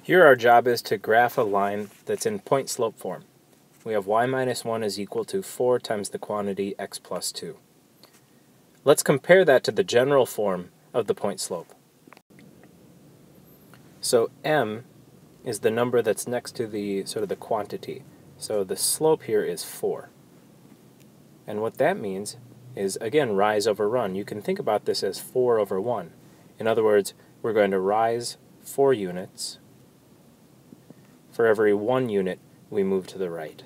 Here our job is to graph a line that's in point-slope form. We have y minus 1 is equal to 4 times the quantity x plus 2. Let's compare that to the general form of the point slope. So m is the number that's next to the the quantity. So the slope here is 4. And what that means is, again, rise over run. You can think about this as 4 over 1. In other words, we're going to rise 4 units. For every 1 unit we move to the right.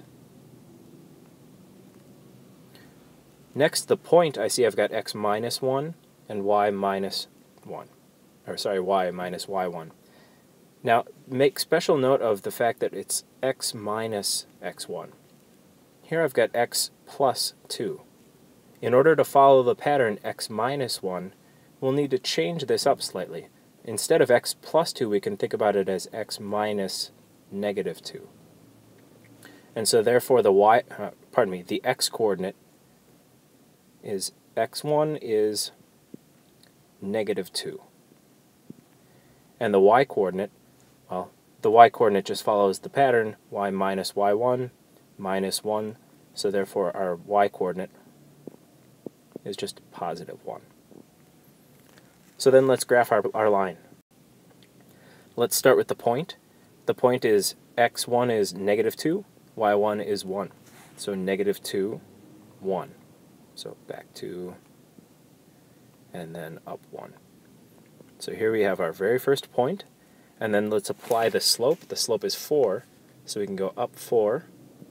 Next, the point, I see I've got x minus 1 and y minus 1. Or sorry, y minus y1. Now, make special note of the fact that it's x minus x1. Here I've got x plus 2. In order to follow the pattern x minus 1, we'll need to change this up slightly. Instead of x plus 2, we can think about it as x minus negative 2. And so therefore the x coordinate is x1 is negative 2. And the y coordinate, well, the y coordinate just follows the pattern y minus y1 minus 1, so therefore our y coordinate is just positive 1. So then let's graph our line. Let's start with the point. The point is x1 is negative 2, y1 is 1. So negative 2, 1. So back 2, and then up 1. So here we have our very first point, and then let's apply the slope. The slope is 4, so we can go up 4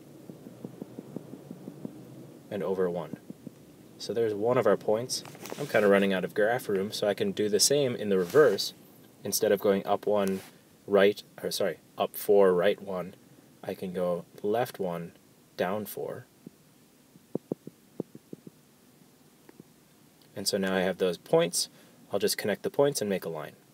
and over 1. So there's one of our points. I'm kind of running out of graph room, so I can do the same in the reverse. Instead of going up 1, up 4, right 1, I can go left 1, down 4. And so now I have those points. I'll just connect the points and make a line.